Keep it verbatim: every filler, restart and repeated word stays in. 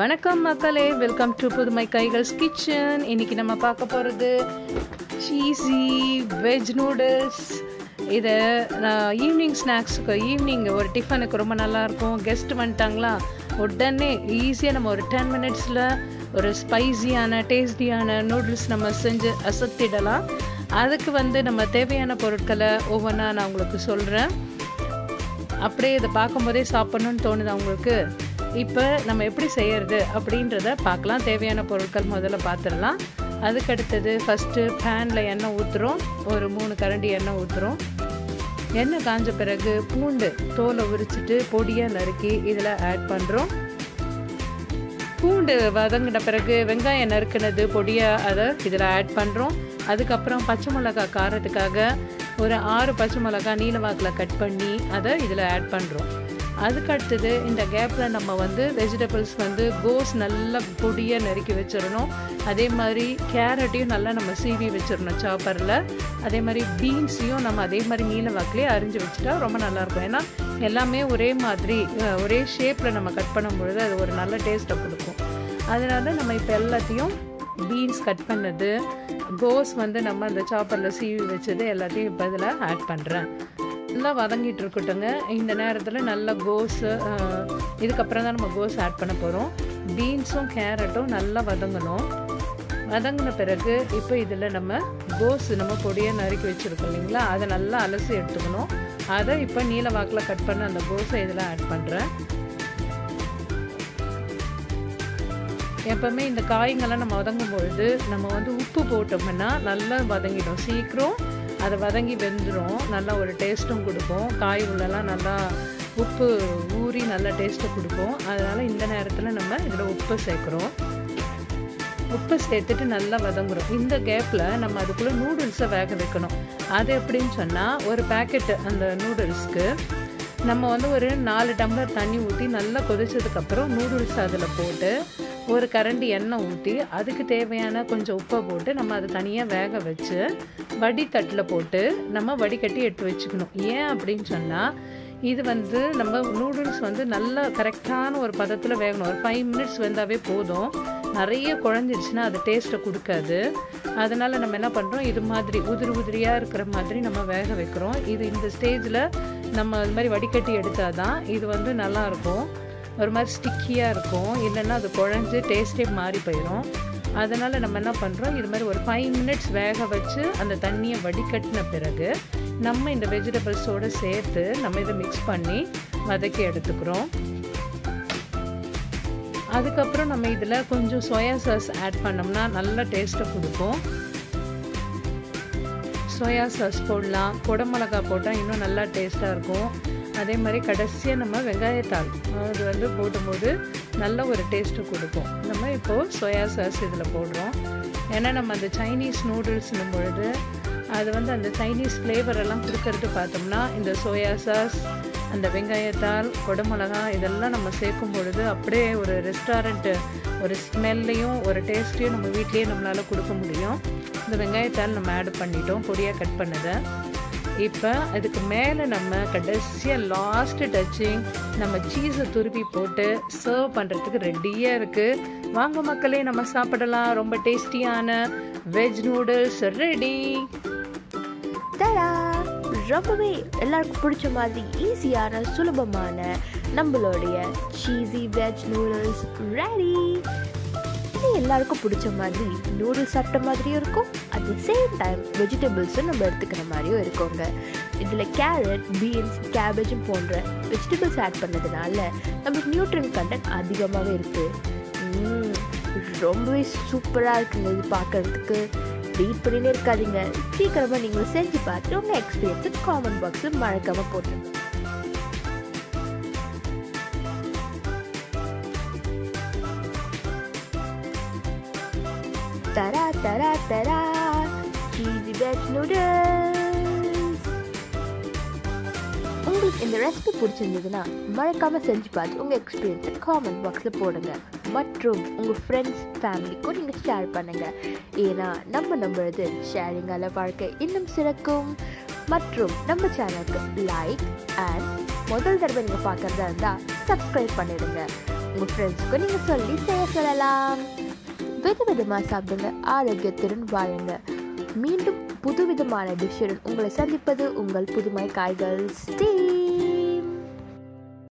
வணக்கம் மக்களே, welcome to புதுமை கைகள்ஸ் கிச்சன். இன்றைக்கி நம்ம பார்க்க போகிறது சீஸி வெஜ் நூடுல்ஸ். இதை நான் ஈவினிங் ஸ்நாக்ஸுக்கு, ஈவினிங் ஒரு டிஃபனுக்கு ரொம்ப நல்லாயிருக்கும். கெஸ்ட் வந்துட்டாங்களா, உடனே ஈஸியாக நம்ம ஒரு டென் மினிட்ஸில் ஒரு ஸ்பைஸியான டேஸ்டியான நூடுல்ஸ் நம்ம செஞ்சு அசத்திடலாம். அதுக்கு வந்து நம்ம தேவையான பொருட்களை ஒவ்வொன்றா நான் உங்களுக்கு சொல்கிறேன். அப்படியே இதை பார்க்கும்போதே சாப்பிட்ணுன்னு தோணுது அவங்களுக்கு. இப்போ நம்ம எப்படி செய்கிறது அப்படின்றத பார்க்கலாம். தேவையான பொருட்கள் முதல்ல பார்த்துடலாம். அதுக்கடுத்தது ஃபஸ்ட்டு பேனில் எண்ணெய் ஊற்றுறோம். ஒரு மூணு கரண்டி எண்ணெய் ஊற்றுறோம். எண்ணெய் காஞ்ச பிறகு பூண்டு தோலை உரிச்சிட்டு பொடியாக நறுக்கி இதில் ஆட் பண்ணுறோம். பூண்டு வதங்கின பிறகு வெங்காயம் நறுக்கினது பொடியாக அதை இதில் ஆட் பண்ணுறோம். அதுக்கப்புறம் பச்சை மிளகாய் காரத்துக்காக ஒரு ஆறு பச்சை மிளகாய் நீல வாக்கில் கட் பண்ணி அதை இதில் ஆட் பண்ணுறோம். அதுக்கடுத்தது இந்த கேப்பில் நம்ம வந்து வெஜிடபிள்ஸ் வந்து கோஸ் நல்லா பொடியாக நறுக்கி வச்சிடணும். அதே மாதிரி கேரட்டையும் நல்லா நம்ம சீவி வச்சிடணும் சாப்பரில். அதே மாதிரி பீன்ஸையும் நம்ம அதே மாதிரி நீல வாக்கிலே அரிஞ்சு வச்சுட்டா ரொம்ப நல்லாயிருக்கும். ஏன்னா எல்லாமே ஒரே மாதிரி ஒரே ஷேப்பில் நம்ம கட் பண்ணும்பொழுது அது ஒரு நல்ல டேஸ்ட்டை கொடுக்கும். அதனால நம்ம இப்போ எல்லாத்தையும் பீன்ஸ் கட் பண்ணது, கோஸ் வந்து நம்ம அந்த சாப்பரில் சீவி வச்சது எல்லாத்தையும் இப்போ இதில் ஆட் பண்ணுறேன். நல்லா வதங்கிட்டு இருக்கட்டுங்க. இந்த நேரத்தில் நல்லா கோஸு, இதுக்கப்புறம் தான் நம்ம கோஸ் ஆட் பண்ண போகிறோம். பீன்ஸும் கேரட்டும் நல்லா வதங்கணும். வதங்கின பிறகு இப்போ இதில் நம்ம கோஸ் நம்ம பொடியாக நறுக்கி வச்சுருக்கோம் இல்லைங்களா, அதை நல்லா அலசி எடுத்துக்கணும். அதை இப்போ நீல வாக்கில் கட் பண்ண அந்த கோஸை இதில் ஆட் பண்ணுறேன். எப்போவுமே இந்த காய்ங்கெல்லாம் நம்ம வதங்கும் பொழுது நம்ம வந்து உப்பு போட்டோம்னா நல்லா வதங்கிடும். சீக்கிரம் அதை வதங்கி வெந்துடும். நல்லா ஒரு டேஸ்ட்டும் கொடுக்கும். காய் உள்ளெல்லாம் நல்லா உப்பு ஊறி நல்லா டேஸ்ட்டை கொடுக்கும். அதனால் இந்த நேரத்தில் நம்ம இதில் உப்பு சேர்க்குறோம். உப்பு சேர்த்துட்டு நல்லா வதங்குறோம். இந்த கேப்பில் நம்ம அதுக்குள்ளே நூடுல்ஸை வேக வைக்கணும். அது எப்படின்னு சொன்னால், ஒரு பேக்கெட்டு அந்த நூடுல்ஸ்க்கு நம்ம வந்து ஒரு நாலு டம்ளர் தண்ணி ஊற்றி நல்லா கொதிச்சதுக்கப்புறம் நூடுல்ஸ் அதில் போட்டு ஒரு கரண்டி எண்ணெய் ஊற்றி அதுக்கு தேவையான கொஞ்சம் உப்பை போட்டு நம்ம அதை தனியாக வேக வச்சு வடித்தட்டில் போட்டு நம்ம வடிகட்டி எடுத்து வச்சுக்கணும். ஏன் அப்படின்னு சொன்னால், இது வந்து நம்ம நூடுல்ஸ் வந்து நல்லா கரெக்டான ஒரு பதத்தில் வேகணும். ஒரு ஃபைவ் மினிட்ஸ் வெந்தாவே போதும். நிறைய குழஞ்சிருச்சுன்னா அது டேஸ்ட்டை கொடுக்காது. அதனால் நம்ம என்ன பண்ணுறோம், இது மாதிரி உதிரி உதிரியாக இருக்கிற மாதிரி நம்ம வேக வைக்கிறோம். இது இந்த ஸ்டேஜில் நம்ம இது மாதிரி வடிகட்டி எடுத்தால் தான் இது வந்து நல்லாயிருக்கும். ஒரு மாதிரி ஸ்டிக்கியாக இருக்கும். இல்லைன்னா அது குழஞ்சி டேஸ்ட்டே மாறி போயிடும். அதனால் நம்ம என்ன பண்ணுறோம், இது மாதிரி ஒரு ஃபைவ் மினிட்ஸ் வேக வச்சு அந்த தண்ணியை வடிகட்டின பிறகு நம்ம இந்த வெஜிடபிள்ஸோடு சேர்த்து நம்ம இதை மிக்ஸ் பண்ணி வதக்கி எடுத்துக்கிறோம். அதுக்கப்புறம் நம்ம இதில் கொஞ்சம் சோயா சாஸ் ஆட் பண்ணோம்னா நல்ல டேஸ்ட்டை கொடுக்கும். சோயா சாஸ் போடலாம். குடமிளகா போட்டால் இன்னும் நல்லா டேஸ்ட்டாக இருக்கும். அதே மாதிரி கடைசியாக நம்ம வெங்காயத்தாள் அது வந்து போடும்போது நல்ல ஒரு டேஸ்ட்டு கொடுக்கும். நம்ம இப்போது சோயா சாஸ் இதில் போடுறோம். ஏன்னா நம்ம அந்த சைனீஸ் நூடுல்ஸ்னும் பொழுது அது வந்து அந்த சைனீஸ் ஃப்ளேவர் எல்லாம் கொடுக்கறது பார்த்தோம்னா இந்த சோயா சாஸ், அந்த வெங்காயத்தாள், குடமிளகா இதெல்லாம் நம்ம சேர்க்கும் பொழுது அப்படியே ஒரு ரெஸ்டாரண்ட்டு ஒரு ஸ்மெல்லையும் ஒரு டேஸ்ட்டையும் நம்ம வீட்லேயே நம்மளால் கொடுக்க முடியும். இந்த வெங்காயத்தாள் நம்ம ஆட் பண்ணிட்டோம், பொடியாக கட் பண்ணதை. இப்போ அதுக்கு மேலே நம்ம கடைசியாக லாஸ்ட்டு டச்சிங் நம்ம சீஸை துருவி போட்டு சர்வ் பண்ணுறதுக்கு ரெடியாக இருக்குது. வாங்க மக்களே, நம்ம சாப்பிடலாம். ரொம்ப டேஸ்டியான வெஜ் நூடுல்ஸ் ரெடி. தடா! ரொம்பவே எல்லாருக்கும் பிடிச்ச மாதிரி ஈஸியான சுலபமான நம்மளுடைய சீஸி வெஜ் நூடுல்ஸ் ரெடி. இது எல்லாருக்கும் பிடிச்ச மாதிரி நூடுல்ஸ் சாப்பிட்ட மாதிரியும் இருக்கும். அட் த சேம் டைம் வெஜிடபிள்ஸும் நம்ம எடுத்துக்கிற மாதிரியும் இருக்குங்க. இதில் கேரட், பீன்ஸ், கேபேஜும் போன்ற வெஜிடபிள்ஸ் ஆட் பண்ணதுனால நம்மளுக்கு நியூட்ரியன் கண்டென்ட் அதிகமாகவே இருக்குது. ரொம்பவே சூப்பராக இருக்குங்க. இது பார்க்குறதுக்கு வெயிட் பண்ணினே இருக்காதீங்க. சீக்கிரமாக நீங்கள் செஞ்சு பார்த்து உங்கள் எக்ஸ்பீரியன்ஸை காமெண்ட் பாக்ஸில் மறக்காமல் போட்டுருங்க. தரா தரா தரா சீஸி வெஜ் நூடுல்ஸ். உங்களுக்கு இந்த ரெசிபி பிடிச்சிருந்ததுன்னா மறக்காமல் செஞ்சு பார்த்து உங்கள் எக்ஸ்பீரியன்ஸை காமெண்ட் பாக்ஸில் போடுங்க. மற்றும் உங்கள் ஃப்ரெண்ட்ஸ், ஃபேமிலிக்கும் நீங்கள் ஷேர் பண்ணுங்கள். ஏன்னா நம்ம நம்புறது ஷேரிங்கால வாழ்க்கை இன்னும் சிறக்கும். மற்றும் நம்ம சேனலுக்கு லைக் அண்ட் முதல் தடவை நீங்கள் பார்க்குறதா இருந்தால் சப்ஸ்கிரைப் பண்ணிடுங்க. உங்கள் ஃப்ரெண்ட்ஸுக்கும் நீங்கள் சொல்லி செய்ய சொல்லலாம். விதவிதமாக சாப்பிடுங்க, ஆரோக்கியத்துடன் வாழுங்க. மீண்டும் புதுவிதமான டிஷ்ஷுடன் உங்களை சந்திப்பது உங்கள் புதுமை காய்கள். ஸ்டே